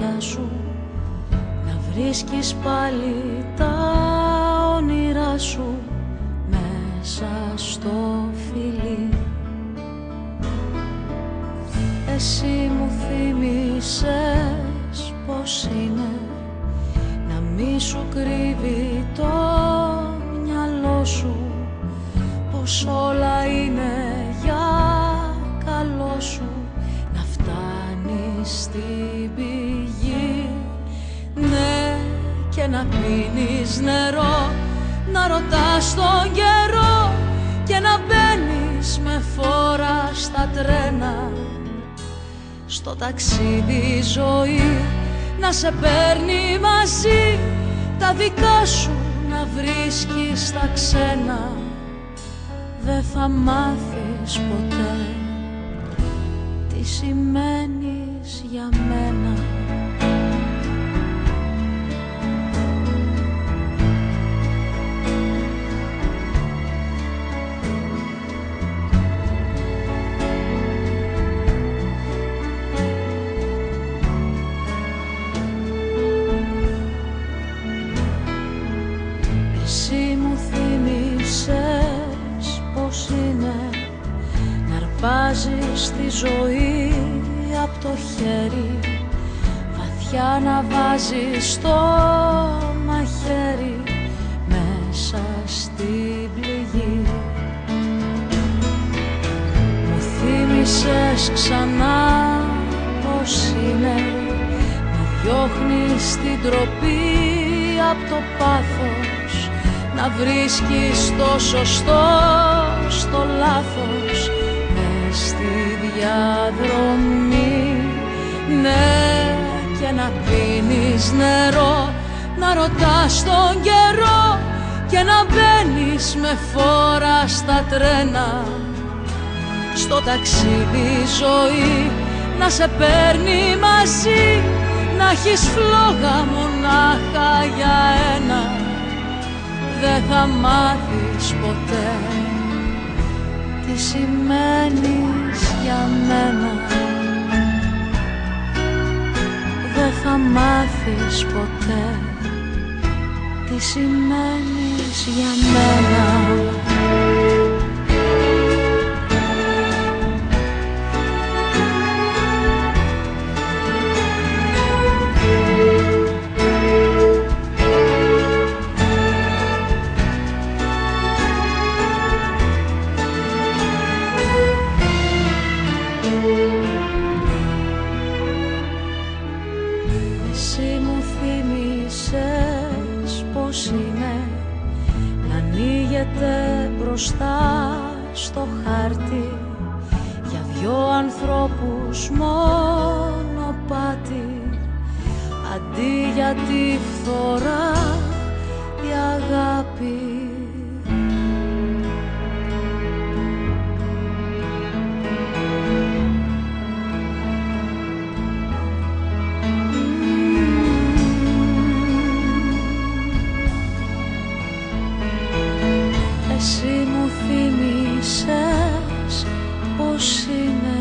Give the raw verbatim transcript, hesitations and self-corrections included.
μάτια σου να βρίσκεις πάλι τα όνειρά σου μέσα στο φιλί. Εσύ μου θύμισες πως είναι να μη σου κρύβει το μυαλό σου, πως όλα είναι για καλό σου, να φτάνεις στην πηγή. Ναι, και να πίνεις νερό, να ρωτάς τον καιρό και να μπαίνεις με φόρα στα τρένα. Στο ταξίδι ζωή να σε παίρνει μαζί, τα δικά σου να βρίσκεις στα ξένα. Δεν θα μάθεις ποτέ τι σημαίνεις για μένα. Βάζεις τη ζωή απ' το χέρι, βαθιά να βάζεις το μαχαίρι μέσα στην πληγή. Μου θύμισες ξανά πως είναι να διώχνεις την τροπή απ' το πάθος, να βρίσκεις το σωστό στο λάθος στη διαδρομή. Ναι, και να πίνεις νερό, να ρωτάς τον καιρό και να μπαίνεις με φόρα στα τρένα. Στο ταξίδι ζωή να σε παίρνει μαζί, να έχεις φλόγα μονάχα για ένα. Δεν θα μάθεις ποτέ τι σημαίνεις για μένα. Δεν θα μάθεις ποτέ τι σημαίνεις για μένα. Μπροστά στο χάρτη για δυο ανθρώπους μονοπάτι, αντί για τη φθορά η αγάπη. Εσύ μου θύμισες πως είναι